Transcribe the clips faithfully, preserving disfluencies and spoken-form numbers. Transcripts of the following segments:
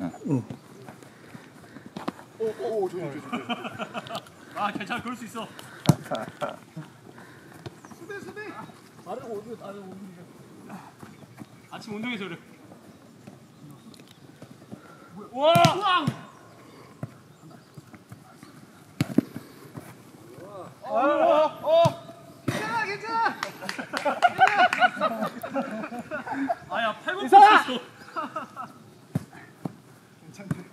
응. 오오 조용 조용 조용. 아 괜찮아 그럴 수 있어. 수비 수비. 다른 오늘 다른 오늘. 아침 운동해서 그래. 와! 우와! 어, 어, 어. 괜찮아, 괜찮아. 아야 팔 번 있어. 괜찮네.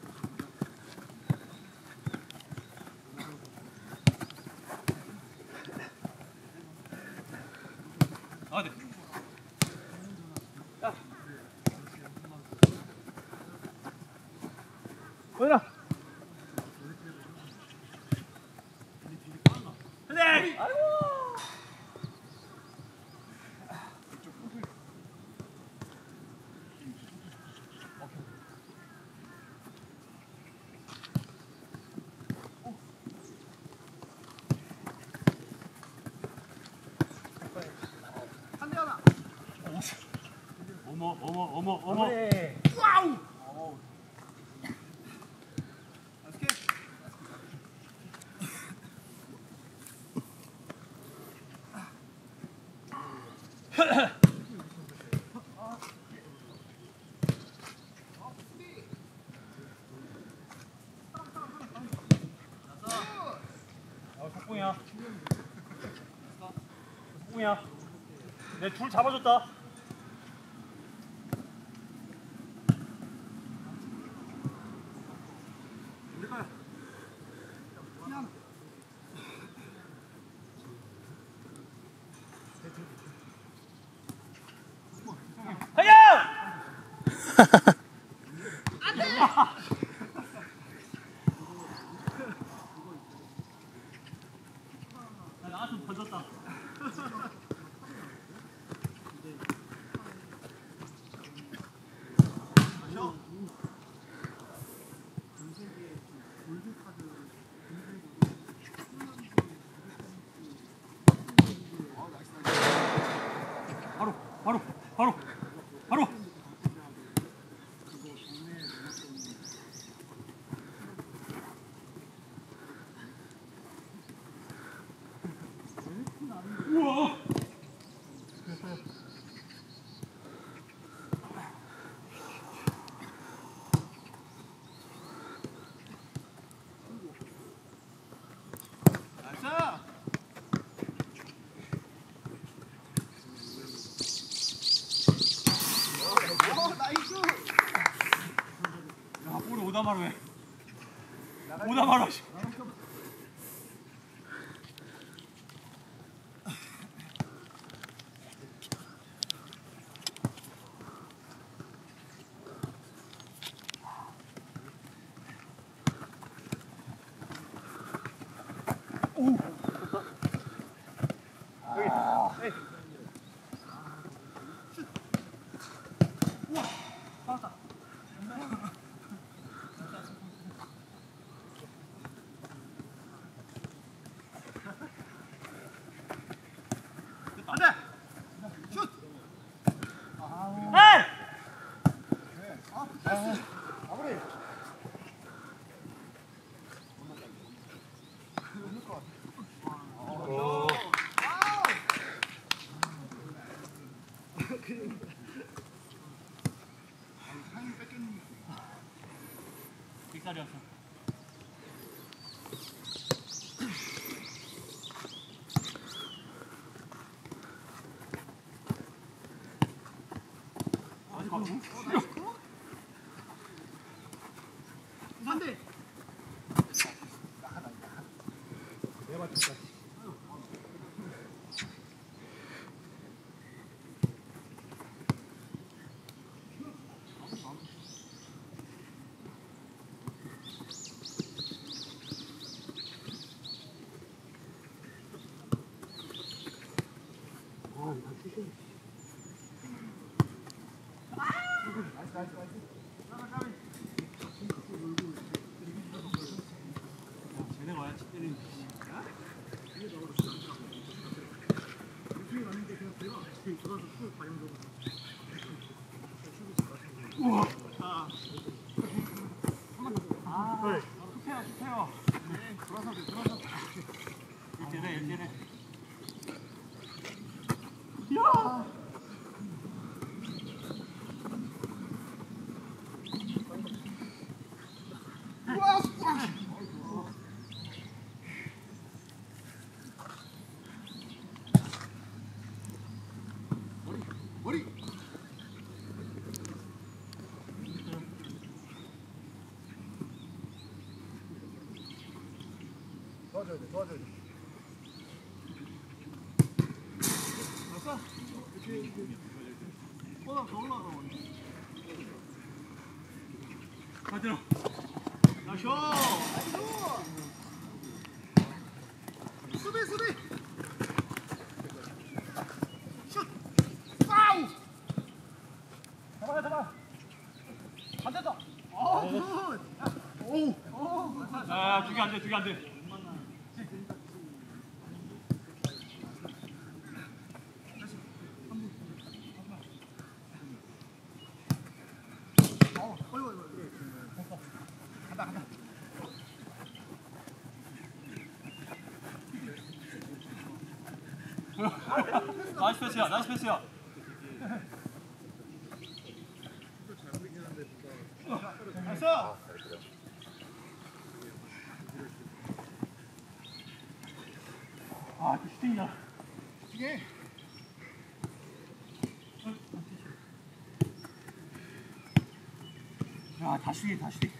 아 네. 보이나? 네. 한 대 하나. 어머 어머 어머 어머. 와우. 오케이. 아 석봉이야. 석봉이야. 내 줄 잡아줬다. 나좀 던졌다. 바로 바로 바로 바로. 우와. 나이스. 오 나이스. 야 볼이 오다마로 해. 오다마로 해. 오. 여기. 에이. 우와. 받았다. 안 돼. 슛. 에이! 아, 패스. 마무리. 오. 빅살이었어. 한 대. 내가 맞췄다. 나이스 나이스 나이스. 쟤네 와야지 때리는. 우와. 아, 급해요, 급해요. 돌아서 돼, 돌아서. 이렇게 돼, 이렇게 돼. 야! 머리. 도와줘야 돼, 도와줘야 돼. 됐어? 이렇게, 이렇게. 올라가, 더 올라가. 가들어. 나이스! 수비, 수비. 슛. 파우. 잡아, 잡아. 안 된다. 어, 굿. 오. 아, 두 개 안 돼, 두 개 안 돼. 어, 어이구, 어이구. 간다, 간다. 나이스 패스야, 나이스 패스야. 나이스! 아, 그 슈팅이다. 이게 야, 다 슈팅, 다 슈팅.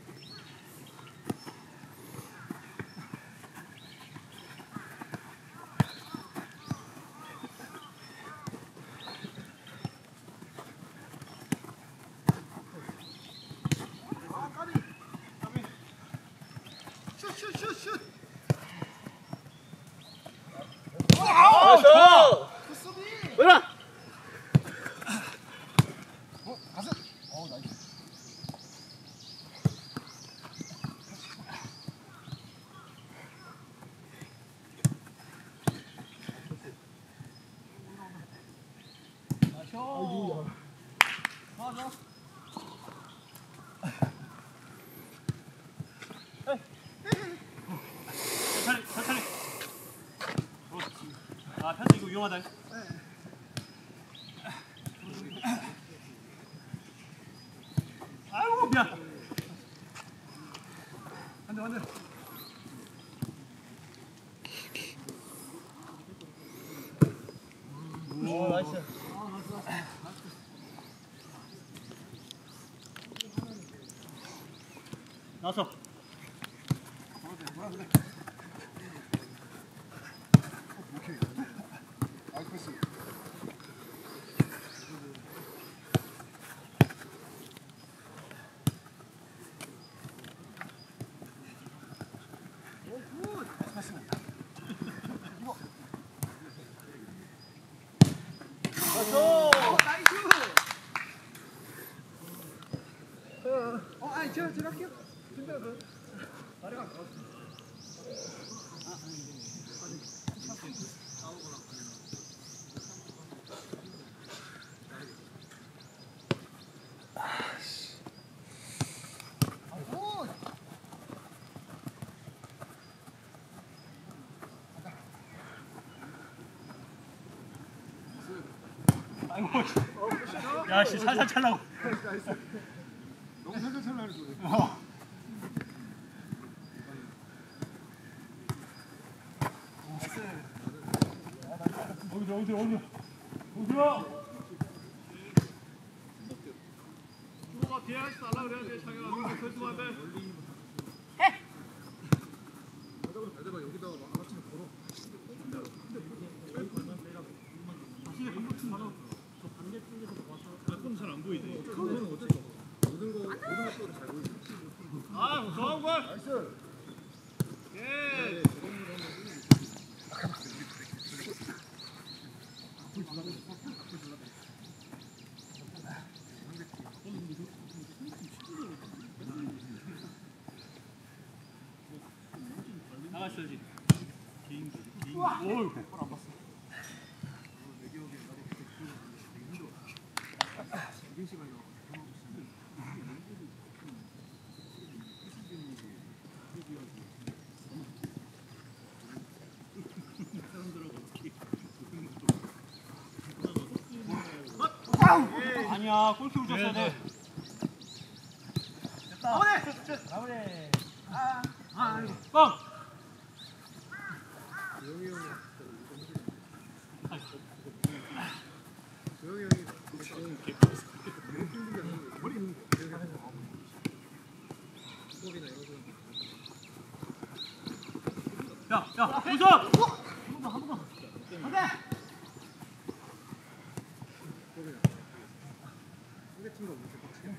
아, 까비. 슛, 슛, 슛, 슛. 나이스! 그 수비. 뭐야? 어, 가슴. 어, 나이스. 나이스! 맞아. 천천히, 천천히. 아, 편지 이거 위험하다. 아이고, 미안. 안 돼, 안 돼. 오, 나이스. 나서. 뭐라 그래? 오케이. 아, 패스. 오, 굿. 패스. 이거. 나이스! 어, 나이스. 어, 아니, 제가 제가 할게요. 근데 그 다리가 안 나왔어. 아이고. 야, 씨, 살살 찰라고. 너무 살살 찰나는 소리. 어. 어디서, 어디서, 어디서. 어디야? 누가 뒤에 하지 말라 그래야 돼, 자기가. 누가 결승한테. 내가 여기다가 막 아침에 걸어. 다시 한 번쯤 바로 저 반대쪽에서 와서. 그건 잘 안 보이네. 그거는 어쩔 수 없어. 모든 거 모든 것보다 잘 보이지. 아, 좋은 걸. 나이스. 예. 나갔어야지. 개인 개인. 오이, 볼안 봤어. 이긴 시간이 아니야, 골키퍼 줬어야 돼. 마무리. 마무리. 아, 아, 뻥. 조용히 형이. 조용히 형이. 머리 있는 거. 수업이나 이런 거. 야, 야, 우선. 한 번 더. 안 돼. 소개팅가 못해.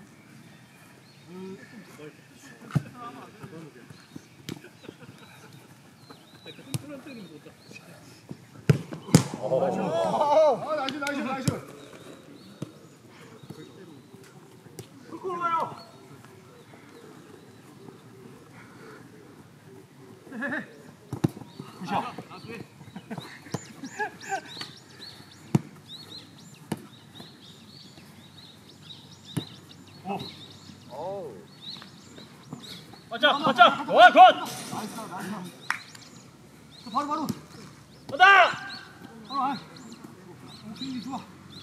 아, 나이스, 나이스, 나이스. 올라요. 굿샷. 오. 맞자, 맞자. 와, 굿. 나이스, 나이스. 바로, 바로. 가다. 바로, 아. 오케이, 좋아.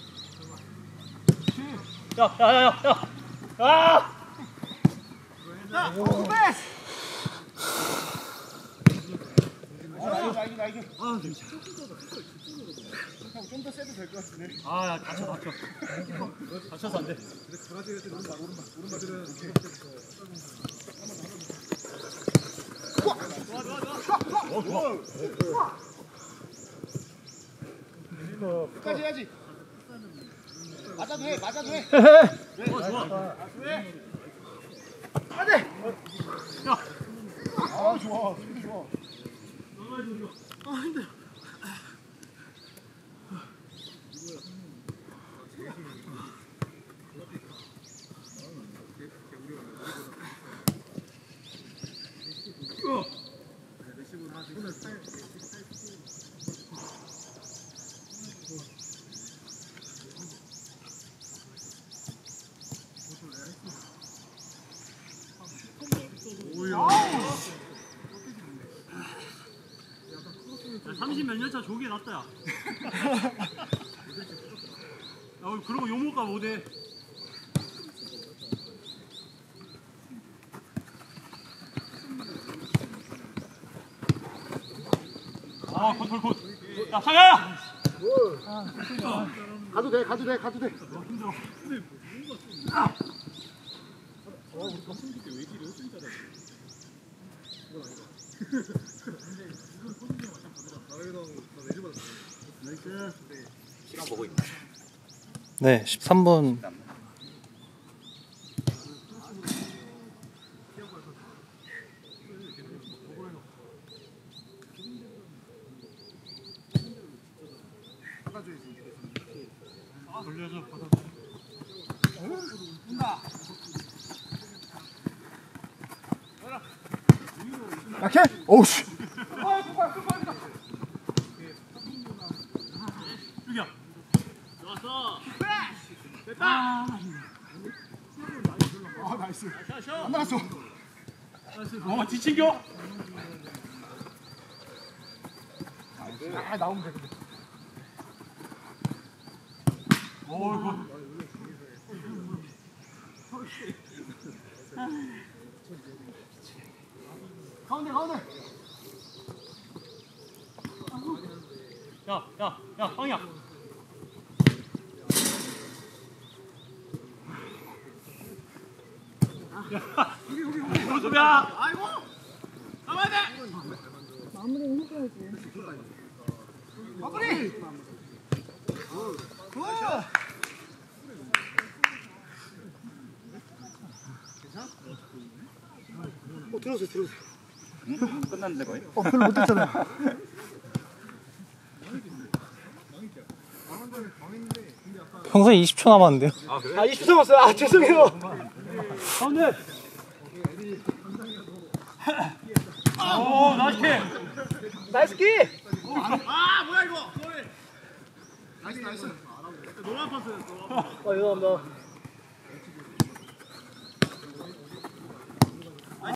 야, 야, 야, 야, 야. 아! 자, 오, 패스. 아, 나이스, 나이스, 나이스. 아, 좀 더 세도 될 것 같은데. 아, 야, 다쳐, 다쳐. 다쳐서 안 돼. 근데 강아지 같은 오른발, 오른발, 오른발들은 오케이. 좋아, 좋아. 끝까지 해야지. 맞아도 해, 맞아도 해. 좋아, 좋아. 안 돼. 야. 아, 좋아. 힘도 좋아. 아, 힘들어. 삼십 몇 년 차 조기에 놨다, 야. 야, 그러고 욕먹가 못해. 아, 굿, 굿, 굿. 야, 상아야! 가도 돼, 가도 돼, 가도 돼. 힘들어. 어, 우리가 숨길 때왜 이래? 진짜 잘해. 이건 아니다. 시간 보고 있나? 네, 십삼 분. 돌려줘, 받아. 약해? 오우씨. 여기야. 좋았어. 됐다. 아, 나이스. 안 나갔어. 어, 뒤친겨? 아, 나오면 돼, 근데. 오, 이거. 가운데, 가운데. 야, 야, 야, 방이야. 야, 여기, 여기, 여기. 소비야. 아이고. 가만히 돼. 마무리는 해줘야지. 마무리. 굿. 어, 들어오세요, 들어오세요. 응? 끝났는데 거의? 어, 별로 못했잖아요. 평소에 이십 초 남았는데요. 아 그래? 아, 이십 초 남았어요. 아, 죄송해요. 가운데. 오, 나이스 킥. 나이스 키. 아, 뭐야 이거? 나이스, 나이스. 노란 파스였어. 아, 죄송합니다.